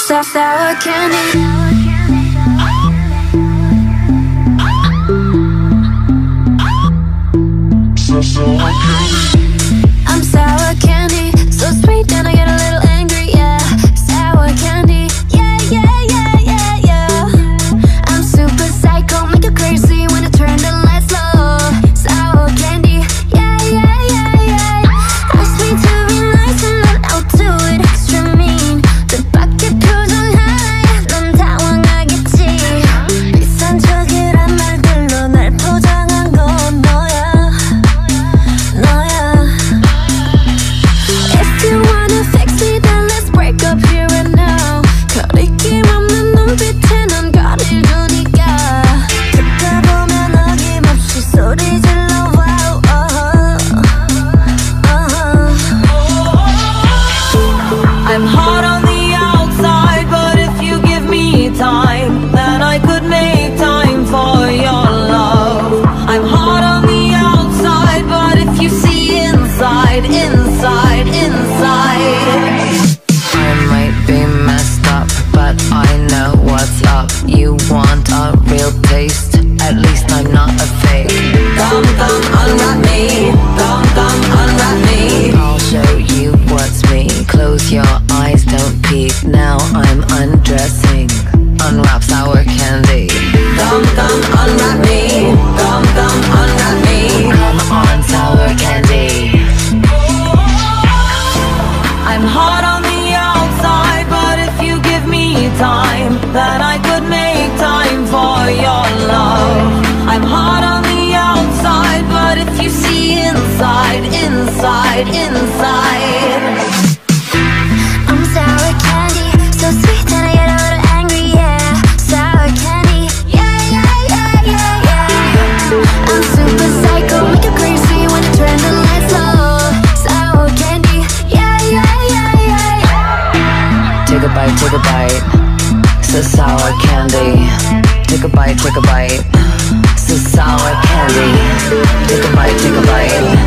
sour candy. I'm sour candy, so sweet and I get a little angry, yeah. Sour candy, yeah, yeah, yeah, yeah, yeah. I'm super psycho, make you crazy when I turn the lights low. Sour candy, yeah, yeah, yeah, yeah. Ask me to be nice and then I'll do it extra mean. The bucket 표정 high, 넌 당황하겠지. 이상적이란 말들로 날 포장한 건 너야. I'm hot on the outside, but if you give me time, then I could make time for your love. I'm hot on the outside, but if you see inside, inside, inside. I might be messed up, but I know what's up. You want a real taste, at least I'm not a fake. Come, unwrap me. Come, unwrap me. I'll show you what's me. Close your eyes, don't peek. Now I'm undressing. Unwrap sour candy. Come, unwrap me. Come, unwrap me. Come on, sour candy. I'm hot on the outside, but if you give me time, then I could make time for your love. I'm hot on the outside, but if you see inside, inside, inside. I'm sour candy, so sweet and I get a little angry, yeah. Sour candy, yeah, yeah, yeah, yeah, yeah. I'm super psycho, make you crazy when I turn the lights low. Sour candy, yeah, yeah, yeah, yeah, yeah. Take a bite, it's a sour candy. Take a bite, it's a sour candy. Take a bite,